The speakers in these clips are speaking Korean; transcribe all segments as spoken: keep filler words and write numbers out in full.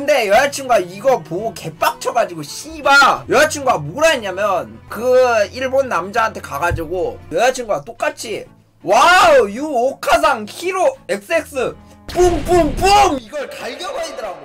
근데 여자친구가 이거 보고 개빡쳐가지고 씨발 여자친구가 뭐라 했냐면 그 일본 남자한테 가가지고 여자친구가 똑같이 와우 유 오카상 히로 엑스엑스 뿡뿡뿡 이걸 갈겨버리더라고.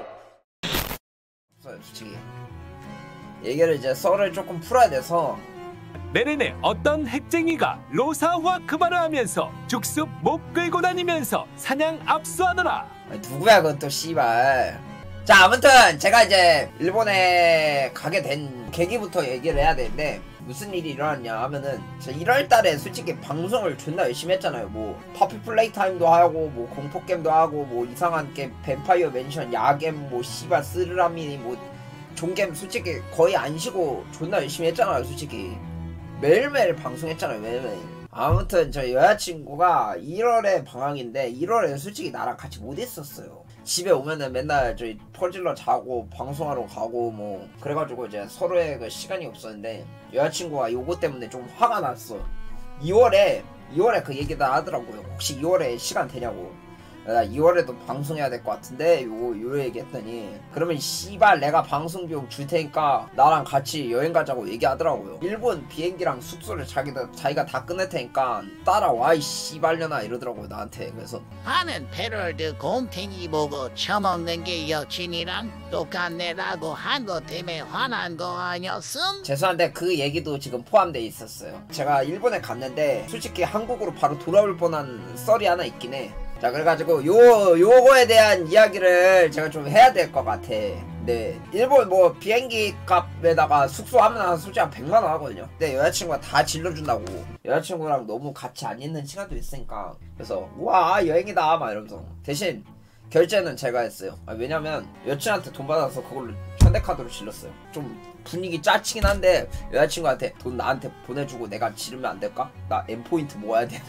솔직히 얘기를 이제 썰을 조금 풀어야 돼서 내내내 어떤 핵쟁이가 로사와 그 말을 하면서 죽습 못 끌고 다니면서 사냥 압수하더라. 아니, 누구야 그건 또 씨발. 자 아무튼 제가 이제 일본에 가게 된 계기부터 얘기를 해야 되는데 무슨 일이 일어났냐 하면은 저 일월달에 솔직히 방송을 존나 열심히 했잖아요. 뭐 퍼피 플레이타임도 하고 뭐 공포게임도 하고 뭐 이상한 게임 뱀파이어 맨션 야겜 뭐 씨발 스르라미니 뭐 종겜 솔직히 거의 안 쉬고 존나 열심히 했잖아요. 솔직히 매일매일 방송했잖아요. 매일매일. 아무튼 저 여자친구가 일월에 방학인데 일월에 솔직히 나랑 같이 못 있었어요. 집에 오면은 맨날 저희 퍼질러 자고 방송하러 가고 뭐 그래가지고 이제 서로의 그 시간이 없었는데 여자친구가 요거 때문에 좀 화가 났어. 이월에 이월에 그 얘기 다 하더라고요. 혹시 이월에 시간 되냐고. 나 이월에도 방송해야 될 것 같은데 요거 요 얘기했더니 그러면 씨발 내가 방송 비용 줄 테니까 나랑 같이 여행 가자고 얘기하더라고요. 일본 비행기랑 숙소를 자기가 자기가 다 끊을 테니까 따라와 이 씨발려나 이러더라고요 나한테. 그래서 하는 패럴드 곰탱이 보고 처먹는 게 여친이랑 똑같네라고 한 거 때문에 화난 거 아니었음? 죄송한데 그 얘기도 지금 포함되어 있었어요. 제가 일본에 갔는데 솔직히 한국으로 바로 돌아올 뻔한 썰이 하나 있긴 해. 자 그래가지고 요 요거에 대한 이야기를 제가 좀 해야 될 것 같아. 네 일본 뭐 비행기 값에다가 숙소 하면 솔직히 한 백만 원 하거든요. 근데 여자친구가 다 질러준다고. 여자친구랑 너무 같이 안 있는 시간도 있으니까 그래서 우와 여행이다 막 이러면서 대신 결제는 제가 했어요. 아, 왜냐면 여친한테 돈 받아서 그걸로 현대카드로 질렀어요. 좀 분위기 짜치긴 한데 여자친구한테 돈 나한테 보내주고 내가 지르면 안 될까? 나 M포인트 모아야 돼.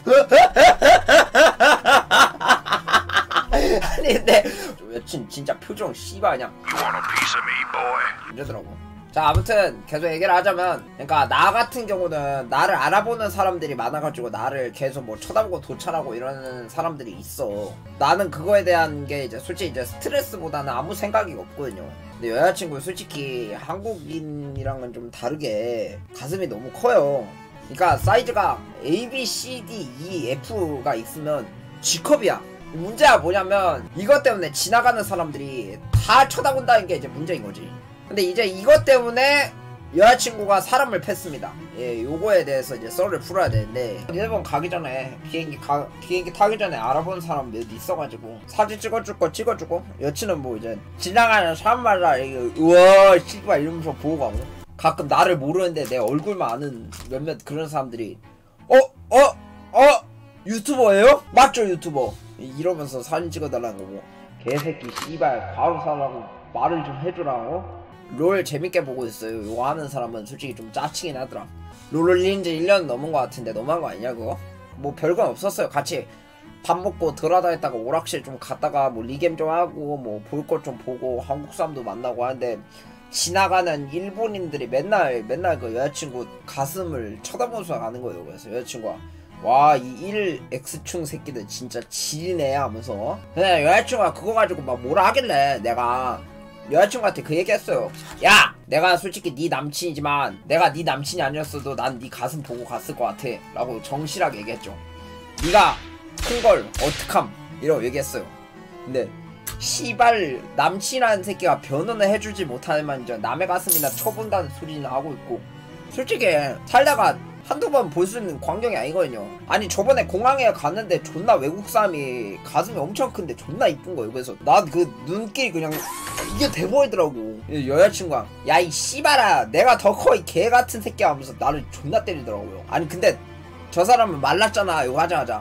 아니 근데 여친 진짜 표정 씨발 그냥 이러더라고. 자 아무튼 계속 얘기를 하자면 그러니까 나 같은 경우는 나를 알아보는 사람들이 많아가지고 나를 계속 뭐 쳐다보고 도찰하고 이러는 사람들이 있어. 나는 그거에 대한 게 이제 솔직히 이제 스트레스보다는 아무 생각이 없거든요. 근데 여자친구 솔직히 한국인이랑은 좀 다르게 가슴이 너무 커요. 그러니까 사이즈가 A, B, C, D, E, F가 있으면 G컵이야. 문제가 뭐냐면 이것 때문에 지나가는 사람들이 다 쳐다본다는 게 이제 문제인 거지. 근데 이제 이것 때문에 여자친구가 사람을 팼습니다. 예, 요거에 대해서 이제 썰을 풀어야 되는데 일본 가기 전에 비행기 가, 비행기 타기 전에 알아본 사람 몇 있어가지고 사진 찍어줄 거 찍어주고 여친은 뭐 이제 지나가는 사람마다 이거 우와 씨발 이러면서 보고 가고 가끔 나를 모르는데 내 얼굴만 아는 몇몇 그런 사람들이 어? 어? 어? 유튜버예요? 맞죠 유튜버 이러면서 사진 찍어달라는 거고 개새끼 씨발 바로 사라고 말을 좀 해주라고. 롤 재밌게 보고 있어요. 이거 하는 사람은 솔직히 좀 짜치긴 하더라. 롤 올린 지 일 년 넘은 거 같은데 너무한 거 아니냐 그거? 뭐 별건 없었어요. 같이 밥 먹고 돌아다녔다가 오락실 좀 갔다가 뭐 리겜 좀 하고 뭐 볼 것 좀 보고 한국 사람도 만나고 하는데 지나가는 일본인들이 맨날 맨날 그 여자친구 가슴을 쳐다보면서 가는 거예요. 그래서 여자친구가 와 이 일 엑스충 새끼들 진짜 지리네 하면서 그냥 여자친구가 그거 가지고 막 뭐라 하길래 내가 여자친구한테 그 얘기 했어요. 야 내가 솔직히 네 남친이지만 내가 네 남친이 아니었어도 난 네 가슴 보고 갔을 것 같아 라고 정실하게 얘기했죠. 네가 큰걸 어떡함 이러고 얘기했어요. 근데 씨발 남친이라는 새끼가 변호는 해주지 못하면 이제 남의 가슴이나 쳐본다는 소리는 하고 있고 솔직히 살다가 한두 번 볼 수 있는 광경이 아니거든요. 아니 저번에 공항에 갔는데 존나 외국 사람이 가슴이 엄청 큰데 존나 이쁜 거예요. 그래서 난 그 눈길이 그냥 이게 돼버리더라고. 여자친구가 야 이 씨발아 내가 더 커 이 개같은 새끼야 하면서 나를 존나 때리더라고요. 아니 근데 저 사람은 말랐잖아 이거 하자하자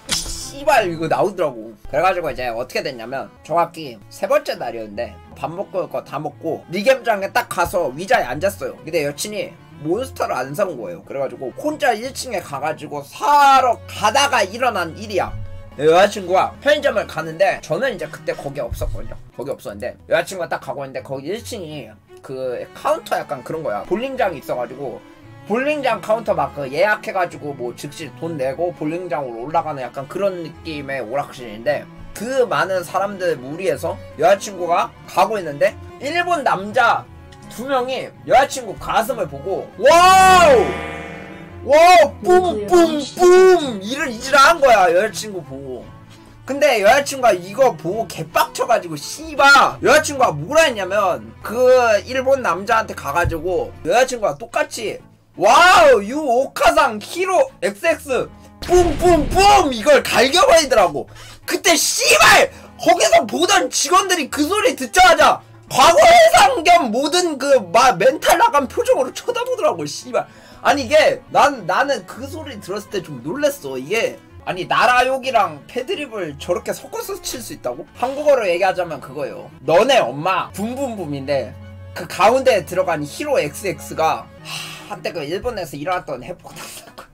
씨발 이거 나오더라고. 그래가지고 이제 어떻게 됐냐면 정확히 세 번째 날이었는데 밥 먹고 거 다 먹고 리겜장에 딱 가서 위자에 앉았어요. 근데 여친이 몬스터를 안 사온 거예요. 그래가지고 혼자 일 층에 가가지고 사러 가다가 일어난 일이야. 여자친구가 편의점을 가는데 저는 이제 그때 거기 없었거든요. 거기 없었는데 여자친구가 딱 가고 있는데 거기 일 층이 그 카운터 약간 그런 거야. 볼링장이 있어가지고 볼링장 카운터 막 그 예약해가지고 뭐 즉시 돈 내고 볼링장으로 올라가는 약간 그런 느낌의 오락실인데 그 많은 사람들 무리해서 여자친구가 가고 있는데 일본 남자 두 명이 여자친구 가슴을 보고 와우! 와우! 뿜뿜뿜! 이를 이지랄한 거야 여자친구 보고. 근데 여자친구가 이거 보고 개빡쳐가지고 씨바 여자친구가 뭐라 했냐면 그 일본 남자한테 가가지고 여자친구가 똑같이 와우 유 오카상 히로 엑스엑스 뿜뿜뿜 이걸 갈겨버리더라고. 그때 씨발 거기서 보던 직원들이 그 소리 듣자마자 과거해상 겸 모든 그 막 멘탈 나간 표정으로 쳐다보더라고 씨발. 아니 이게 난 나는 그 소리 들었을 때 좀 놀랬어. 이게 아니 나라욕이랑 패드립을 저렇게 섞어서 칠 수 있다고? 한국어로 얘기하자면 그거예요. 너네 엄마 붐붐붐인데 그 가운데에 들어간 히로 엑스엑스가 하, 한때 그 일본에서 일어났던 해폭 사건.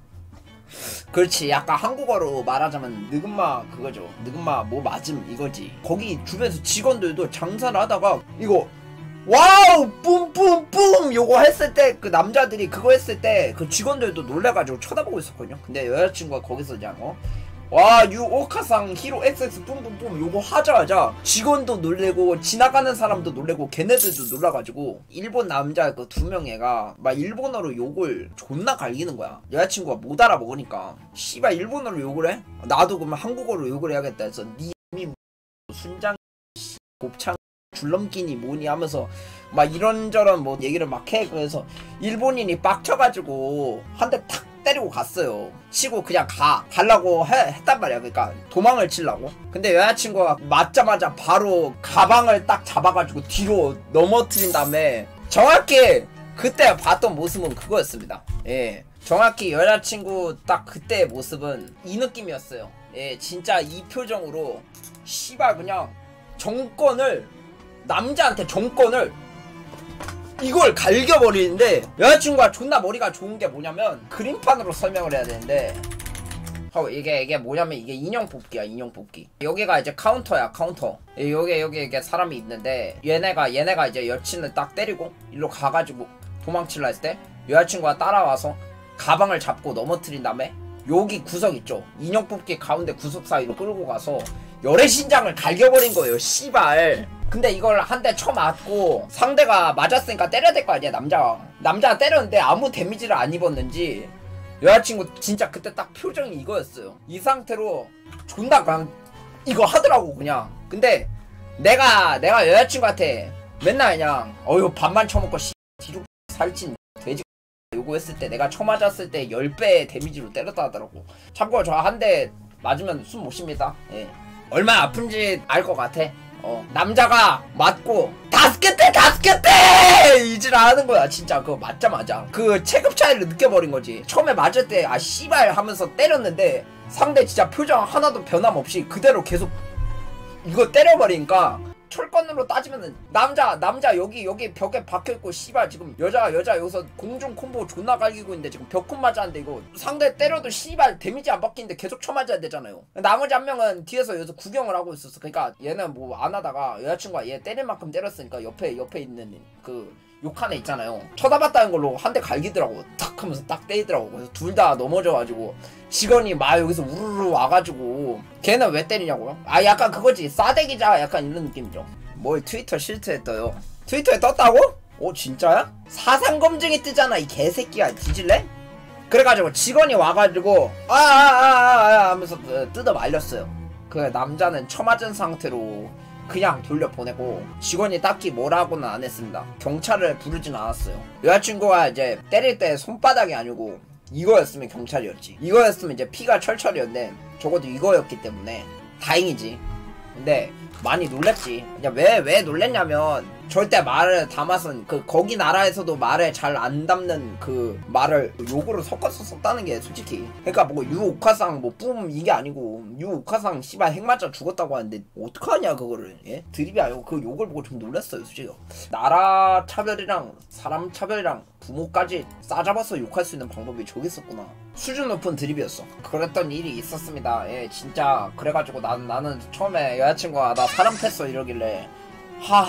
그렇지 약간 한국어로 말하자면 느금마 그거죠. 느금마 뭐 맞음 이거지. 거기 주변에서 직원들도 장사를 하다가 이거 와우 뿜뿜뿜 요거 했을 때 그 남자들이 그거 했을 때 그 직원들도 놀래가지고 쳐다보고 있었거든요. 근데 여자친구가 거기서 그냥 어 와 유 오카상 히로 엑스엑스 뿜뿜뿜 요거 하자마자 직원도 놀래고 지나가는 사람도 놀래고 걔네들도 놀라가지고 일본 남자 그 두 명 애가 막 일본어로 욕을 존나 갈기는 거야. 여자친구가 못 알아먹으니까 씨발 일본어로 욕을 해? 나도 그러면 한국어로 욕을 해야겠다 해서 니 순장 곱창 줄넘기니 뭐니 하면서 막 이런저런 뭐 얘기를 막 해. 그래서 일본인이 빡쳐가지고 한 대 탁 때리고 갔어요. 치고 그냥 가 가려고 해, 했단 말이야. 그러니까 도망을 치려고. 근데 여자친구가 맞자마자 바로 가방을 딱 잡아가지고 뒤로 넘어뜨린 다음에 정확히 그때 봤던 모습은 그거였습니다. 예, 정확히 여자친구 딱 그때의 모습은 이 느낌이었어요. 예, 진짜 이 표정으로 씨발 그냥 정권을 남자한테 정권을 이걸 갈겨버리는데 여자친구가 존나 머리가 좋은 게 뭐냐면 그림판으로 설명을 해야 되는데 어, 이게 이게 뭐냐면 이게 인형 뽑기야. 인형 뽑기. 여기가 이제 카운터야. 카운터. 여기 여기 이게 사람이 있는데 얘네가 얘네가 이제 여친을 딱 때리고 일로 가가지고 도망칠라 했을 때 여자친구가 따라와서 가방을 잡고 넘어뜨린 다음에 여기 구석 있죠. 인형 뽑기 가운데 구석 사이로 끌고 가서 열애신장을 갈겨버린 거예요. 씨발. 근데 이걸 한 대 쳐맞고 상대가 맞았으니까 때려야 될 거 아니야. 남자가 남자가 때렸는데 아무 데미지를 안 입었는지 여자친구 진짜 그때 딱 표정이 이거였어요. 이 상태로 존나 그냥 이거 하더라고 그냥. 근데 내가 내가 여자친구한테 맨날 그냥 어휴 밥만 처먹고 씨 뒤로 살찐 돼지 요거 했을 때 내가 쳐맞았을 때 십 배 데미지로 때렸다 하더라고. 참고로 저 한 대 맞으면 숨 못 쉽니다. 예. 얼마나 아픈지 알 것 같아. 어, 남자가 맞고 다섯 개 때 다섯 개 때 이질 하는 거야. 진짜 그거 맞자마자 그 체급 차이를 느껴버린 거지. 처음에 맞을 때 아 씨발 하면서 때렸는데 상대 진짜 표정 하나도 변함없이 그대로 계속 이거 때려버리니까 철권으로 따지면은 남자 남자 여기 여기 벽에 박혀있고 씨발 지금 여자가 여자 여기서 공중 콤보 존나 갈기고 있는데 지금 벽콘 맞았는데 이거 상대 때려도 씨발 데미지 안 받기는데 계속 쳐맞아야 되잖아요. 나머지 한 명은 뒤에서 여기서 구경을 하고 있었어. 그러니까 얘는 뭐 안 하다가 여자친구가 얘 때릴 만큼 때렸으니까 옆에 옆에 있는 그 욕한 애 있잖아요. 쳐다봤다는 걸로 한 대 갈기더라고. 탁 하면서 딱 때리더라고. 그래서 둘 다 넘어져가지고 직원이 막 여기서 우르르 와가지고 걔는 왜 때리냐고요? 아 약간 그거지. 싸대기자 약간 이런 느낌이죠. 뭘 트위터 실트에 떠요. 트위터에 떴다고? 오 진짜야? 사상검증이 뜨잖아 이 개새끼야. 뒤질래? 그래가지고 직원이 와가지고 아아아아 하면서 뜯어 말렸어요. 그 남자는 처맞은 상태로 그냥 돌려보내고 직원이 딱히 뭐라고는 안 했습니다. 경찰을 부르진 않았어요. 여자친구가 이제 때릴 때 손바닥이 아니고 이거였으면 경찰이었지. 이거였으면 이제 피가 철철이었는데 적어도 이거였기 때문에 다행이지. 근데 많이 놀랬지. 그냥 왜, 왜 놀랬냐면 절대 말을 담아선 그 거기 나라에서도 말을 잘 안 담는 그 말을 욕으로 섞어서 썼다는 게 솔직히 그러니까 뭐 유오카상 뭐 뿜 이게 아니고 유오카상 씨발 핵 맞아 죽었다고 하는데 어떡하냐 그거를. 예? 드립이 아니고 그 욕을 보고 좀 놀랐어요 솔직히. 나라 차별이랑 사람 차별이랑 부모까지 싸잡아서 욕할 수 있는 방법이 저기 있었구나. 수준 높은 드립이었어. 그랬던 일이 있었습니다. 예 진짜. 그래가지고 난, 나는 처음에 여자친구가 나 사람 텄어 이러길래 하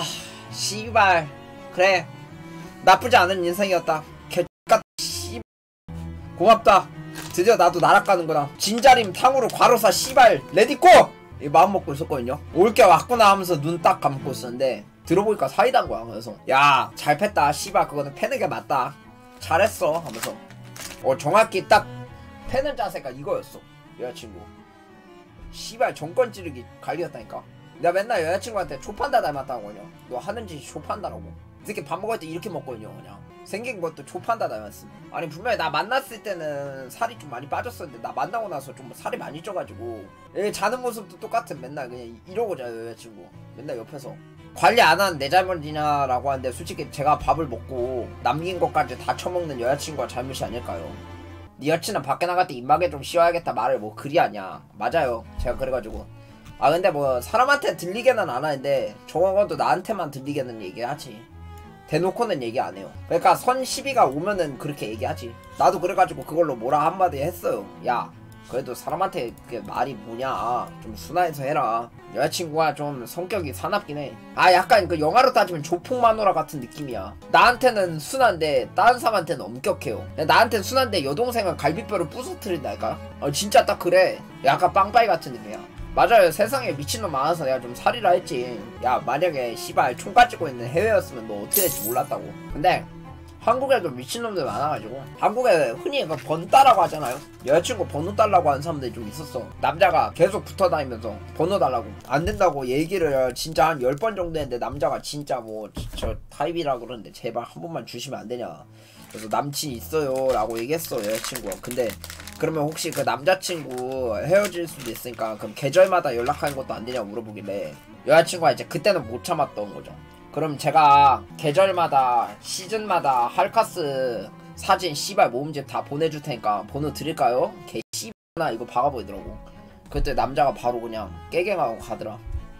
씨발 그래 나쁘지 않은 인생이었다. 개같 씨 고맙다. 드디어 나도 나락 가는구나. 진자림 탕후루 과로사 씨발 레디꼬 이 마음 먹고 있었거든요. 올 게 왔구나 하면서 눈 딱 감고 있었는데 들어보니까 사이다인 거야. 그래서 야 잘 팼다 씨발 그거는 패는 게 맞다 잘했어 하면서 어 정확히 딱 패는 자세가 이거였어. 여자친구 씨발 정권 찌르기 갈리었다니까. 내가 맨날 여자친구한테 초판다 닮았다고 그냥 너 하는 짓이 초판다라고. 이 새끼 밥 먹을 때 이렇게 먹거든요. 그냥 생긴 것도 초판다 닮았음. 아니 분명히 나 만났을 때는 살이 좀 많이 빠졌었는데 나 만나고 나서 좀 살이 많이 쪄가지고 얘 자는 모습도 똑같은. 맨날 그냥 이러고 자요 여자친구. 맨날 옆에서 관리 안 하는 내 잘못이냐라고 하는데 솔직히 제가 밥을 먹고 남긴 것까지 다 처먹는 여자친구가 잘못이 아닐까요? 네 여친은 밖에 나갈 때 입마개 좀 씌워야겠다 말을 뭐 그리 하냐. 맞아요. 제가 그래가지고 아 근데 뭐 사람한테 들리게는 안 하는데 저거도 나한테만 들리게는 얘기하지. 대놓고는 얘기 안 해요. 그러니까 선 시비가 오면은 그렇게 얘기하지. 나도 그래가지고 그걸로 뭐라 한마디 했어요. 야 그래도 사람한테 그게 말이 뭐냐 좀 순화해서 해라. 여자친구가 좀 성격이 사납긴 해. 아 약간 그 영화로 따지면 조폭마누라 같은 느낌이야. 나한테는 순한데 다른 사람한테는 엄격해요. 나한테는 순한데 여동생은 갈비뼈를 부서뜨린다니까. 어 진짜 딱 그래. 약간 빵빠이 같은 느낌이야. 맞아요. 세상에 미친놈 많아서 내가 좀 살이라 했지. 야 만약에 씨발 총 가지고 있는 해외였으면 너 어떻게 될지 몰랐다고. 근데 한국에도 미친놈들 많아가지고 한국에 흔히 그 번따라고 하잖아요. 여자친구 번호 달라고 하는 사람들이 좀 있었어. 남자가 계속 붙어다니면서 번호 달라고 안 된다고 얘기를 진짜 한 열 번 정도 했는데 남자가 진짜 뭐 저 타입이라 그러는데 제발 한 번만 주시면 안 되냐. 그래서 남친 있어요 라고 얘기했어 여자친구가. 근데 그러면 혹시 그 남자친구 헤어질 수도 있으니까 그럼 계절마다 연락하는 것도 안 되냐고 물어보길래 여자친구가 이제 그때는 못 참았던 거죠. 그럼 제가 계절마다 시즌마다 할카스 사진 씨발 모음집 다 보내줄 테니까 번호 드릴까요? 개 씨발나 이거 박아보이더라고. 그때 남자가 바로 그냥 깨갱하고 가더라.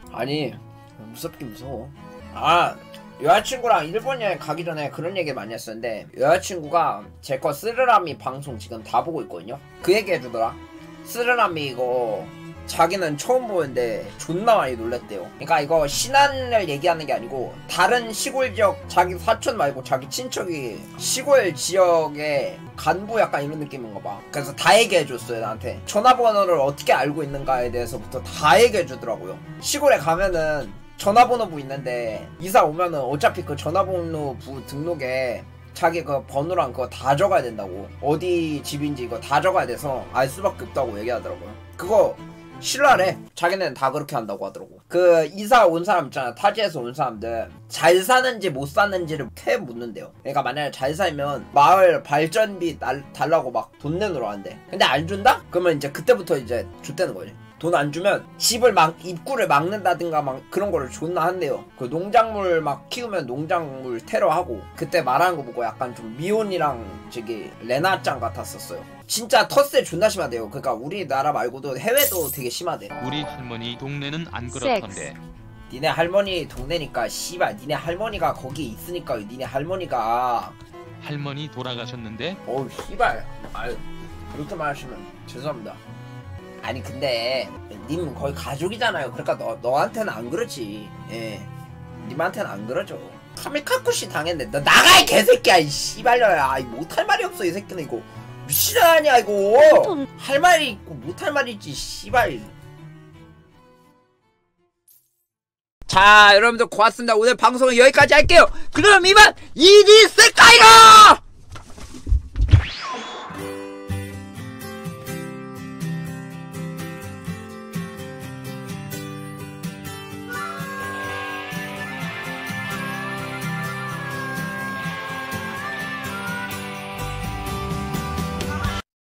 아니 무섭긴 무서워. 아 여자친구랑 일본 여행 가기 전에 그런 얘기 많이 했었는데 여자친구가 제 거 쓰르라미 방송 지금 다 보고 있거든요. 그 얘기 해주더라. 쓰르라미 이거 자기는 처음 보는데 존나 많이 놀랬대요. 그러니까 이거 신안을 얘기하는 게 아니고 다른 시골 지역 자기 사촌 말고 자기 친척이 시골 지역의 간부 약간 이런 느낌인가 봐. 그래서 다 얘기해줬어요 나한테. 전화번호를 어떻게 알고 있는가에 대해서부터 다 얘기해주더라고요. 시골에 가면은 전화번호부 있는데 이사 오면은 어차피 그 전화번호부 등록에 자기 그 번호랑 그거 다 적어야 된다고. 어디 집인지 이거 다 적어야 돼서 알 수밖에 없다고 얘기하더라고요. 그거 신뢰하래. 자기네는 다 그렇게 한다고 하더라고. 그 이사 온 사람 있잖아. 타지에서 온 사람들 잘 사는지 못 사는지를 퇴 묻는데요. 그러니까 만약에 잘 살면 마을 발전비 날, 달라고 막 돈 내놓으러 한대. 근데 안 준다? 그러면 이제 그때부터 이제 줬다는 거지. 돈 안 주면 집을 막 입구를 막는다든가 막 그런 거를 존나 한대요. 그 농작물 막 키우면 농작물 테러하고. 그때 말하는 거 보고 약간 좀 미혼이랑 저기 레나짱 같았었어요. 진짜 텃세 존나 심하대요. 그러니까 우리나라 말고도 해외도 되게 심하대. 우리 할머니 동네는 안 그렇던데. 니네 할머니 동네니까 씨발 니네 할머니가 거기 있으니까 니네 할머니가 할머니 돌아가셨는데? 어우 씨발 아유 그렇게 말하시면 죄송합니다. 아니 근데 님 거의 가족이잖아요. 그러니까 너, 너한테는 안 그러지. 예 님한테는 안 그러죠. 카미카쿠시 당했네. 너 나가 이 개새끼야 이 씨발려야. 아이 못할 말이 없어 이 새끼는. 이거 미친 아니야 이거. 할 말이 있고 못할 말이 있지 씨발. 자 여러분들 고맙습니다. 오늘 방송은 여기까지 할게요. 그럼 이만 이디 세카이로